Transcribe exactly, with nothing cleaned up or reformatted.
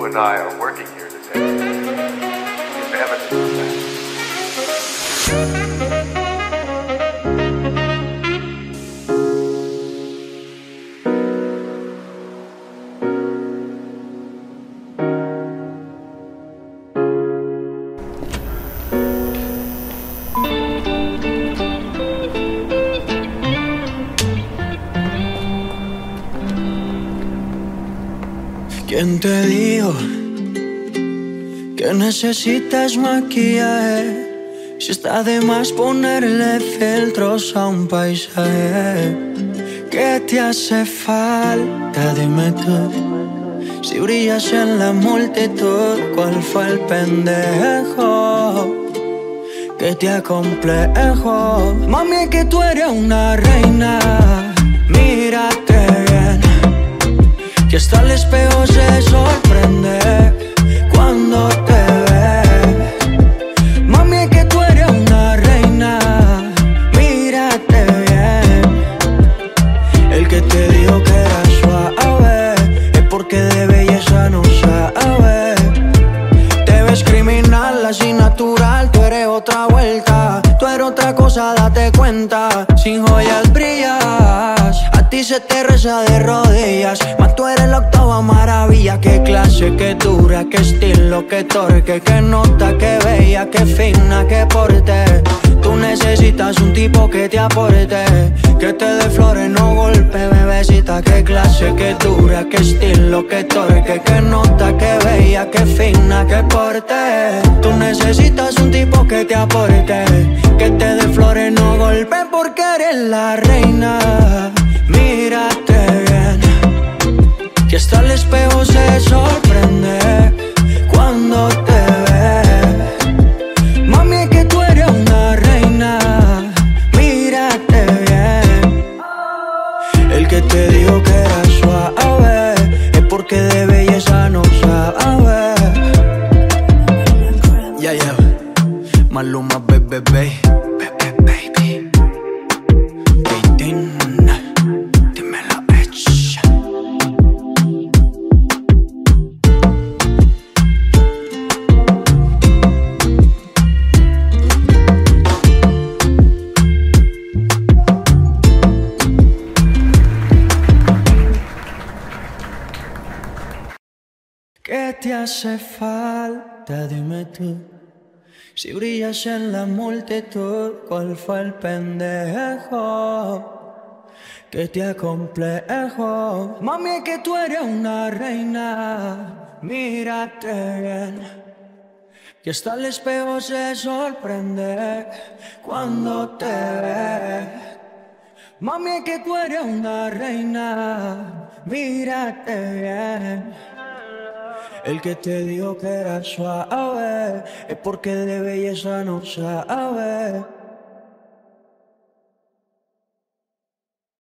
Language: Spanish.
and I are working here this afternoon is evidence of that. ¿Quién te dijo que necesitas maquillaje? Si está de más ponerle filtros a un paisaje. ¿Qué te hace falta? Dime tú. Si brillas en la multitud, ¿cuál fue el pendejo que te acomplejo? Mami, es que tú eres una reina. Mírate bien, que hasta el espejo se sorprende cuando te ve. Mami, es que tú eres una reina. Mírate bien. El que te dijo que era suave es porque de belleza no sabe. Te ves criminal, así natural. Tú eres otra vuelta, tú eres otra cosa, date cuenta. Sin joyas brillas, a ti se te reza de rodillas. Mas tú eres la octava maravilla. Qué clase, qué dura, qué estilo, qué torque, qué nota, qué bella, qué fina, qué porte. Tú necesitas un tipo que te aporte, que te dé flores, no golpe, bebecita. Qué clase, qué dura, qué estilo, qué torque, qué nota, qué bella, qué fina, qué porte. Tú necesitas un tipo que te aporte, que te dé flores, no golpe, porque eres la reina. Mírate bien, que hasta el espejo se sorprende cuando te ve. Mami, es que tú eres una reina. Mírate bien. El que te dijo que era suave es porque de belleza no sabe. Ya, ya, Maluma, baby, baby. ¿Qué te hace falta? Dime tú. Si brillas en la multitud, ¿cuál fue el pendejo que te acomplejo? Mami, es que tú eres una reina. Mírate bien, que hasta el espejo se sorprende cuando te ve. Mami, es que tú eres una reina. Mírate bien. El que te dijo que era suave es porque de belleza no sabe.